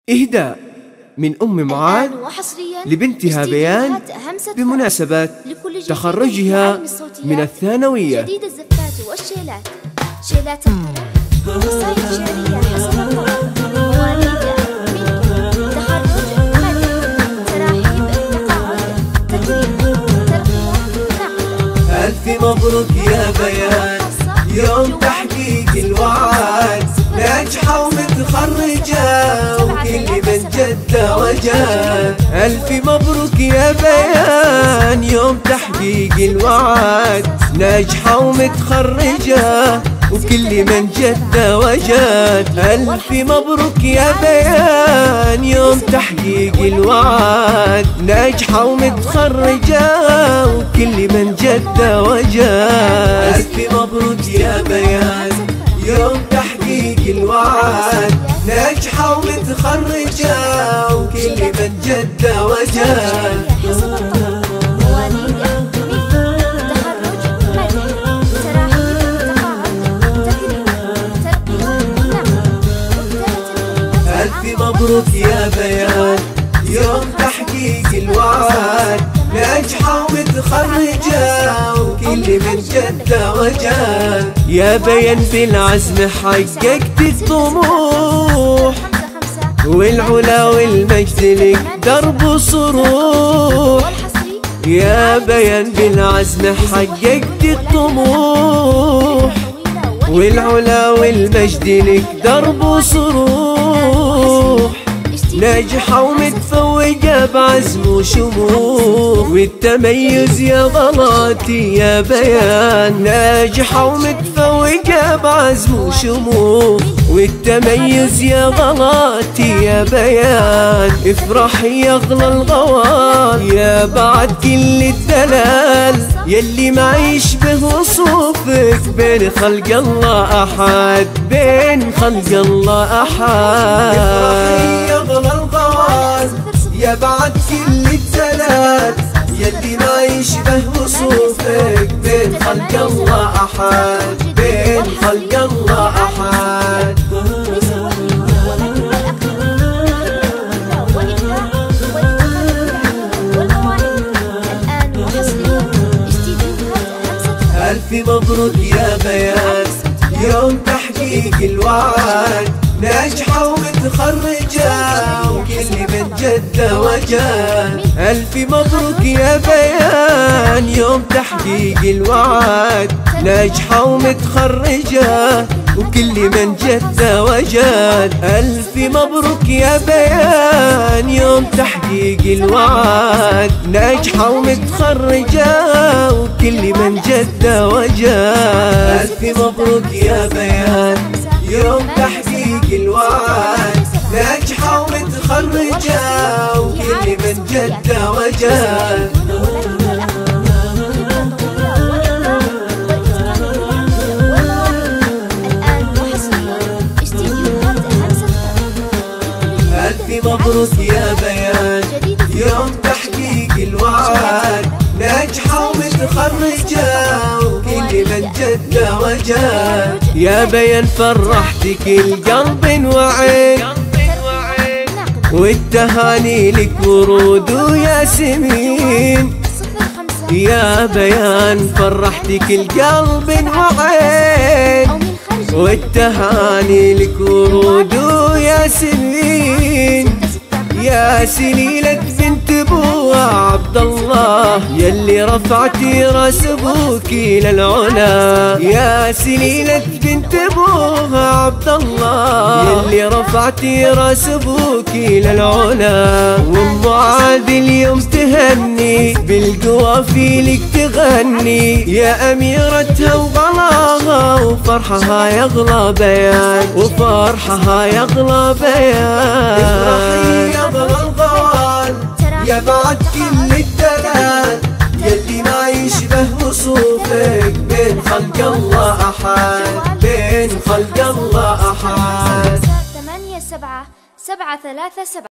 إهداء من أم معاذ لبنتها بيان بمناسبة تخرجها من الثانوية. جديد الزفات والشيلات، شيلات الطرب، قصائد شعرية حسب الطلب، مواليد منك، تخرج مدح، تراحيب، تقاعد، تكريم، ترقية، نقد. ألف مبروك يا بيان، يوم تحقيق الوعد، ناجحة ومتخرجة وكل من جد وجاد. ألف مبروك يا بيان، يوم تحقيق الوعد، ناجحة ومتخرجة وكل من جد وجاد. ألف مبروك يا بيان، يوم تحقيق الوعد، ناجحة ومتخرجة وكل من جد وجاد. ألف مبروك يا بيان، يوم تحقيق الوعد، ناجحة ومتخرجة وكل من جد وجاد. ألف مبروك يا بيان، يوم تحقيق الوعد، ناجحة ومتخرجة وكل من جد وجاد. يا بيان بالعزم حققت الطموح، والعلا والمجد لك درب صروح. يا بيان بالعزم حققت الطموح، والعلا والمجد لك درب صروح. ناجحة ومتفوقة بعزم وشموخ، والتميز يا غلاتي يا بيان. ناجحة ومتفوقة بعزم وشموخ، والتميز يا غلاتي يا بيان. افرح يا اغلى الغوال يا بعد كل الدلال، يلي ما يشبه وصوفك بين خلق الله احد، بين خلق الله احد. يا بعد كل الدلال، يلي ما يشبه وصوفك بين خلق الله احد، بين خلق الله احد. ألف مبروك يا بيان، يوم تحقيق الوعد، ناجحة ومتخرجة وكل من جد وجاد. ألف مبروك يا بيان، يوم تحقيق الوعد، ناجحة ومتخرجة وكل من جد وجاد. ألف مبروك يا بيان، يوم تحقيق الوعد، ناجحة ومتخرجة وكل من جد وجاد. ألف مبروك يا بيان، يوم تحقيق الوعد، ناجحة ومتخرجة وكل من جد وجاد. ألف مبروك يا بيان، يوم تحقيق الوعد، ناجحة ومتخرجة وكل من جد وجاد. يا بيان فرحتك القلب وعين، والتهاني لك ورود وياسمين. يا بيان فرحتك القلب وعين، والتهاني لك ورود وياسمين. يا سليلة بنت ابوها عبد الله، يلي رفعتي راس ابوكي للعلا. يا سليلة بنت ابوها عبد الله، يلي رفعتي راس ابوكي للعلا. وام معاذ اليوم تهني بالقوافي لك تغني، يا اميرتها وغلاها وفرحها يغلى بيان، وفرحها يغلى بيان. يا بعد كل الدلال، يلي ما يشبه وصوفك بين خلق الله احد، بين خلق الله احد. 8 7 7 3 7.